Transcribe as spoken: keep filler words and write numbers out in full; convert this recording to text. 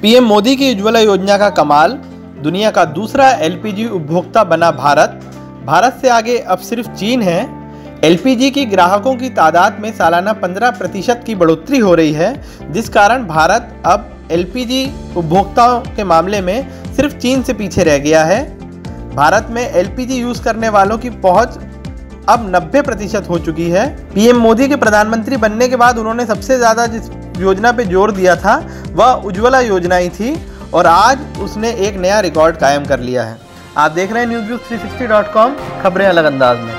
PM Modi की उज्ज्वला योजना का कमाल, दुनिया का दूसरा एलपीजी उपभोक्ता बना भारत। भारत से आगे अब सिर्फ चीन है। एलपीजी की ग्राहकों की तादाद में सालाना पंद्रह प्रतिशत की बढ़ोतरी हो रही है, जिस कारण भारत अब एलपीजी उपभोक्ताओं के मामले में सिर्फ चीन से पीछे रह गया है। भारत में एलपीजी यूज़ करने वालों की पहुंच अब नब्बे प्रतिशत हो चुकी है। पीएम मोदी के प्रधानमंत्री बनने के बाद उन्होंने सबसे ज़्यादा जिस योजना पे जोर दिया था वह उज्ज्वला योजना ही थी, और आज उसने एक नया रिकॉर्ड कायम कर लिया है। आप देख रहे हैं news views three sixty dot com, खबरें अलग अंदाज में।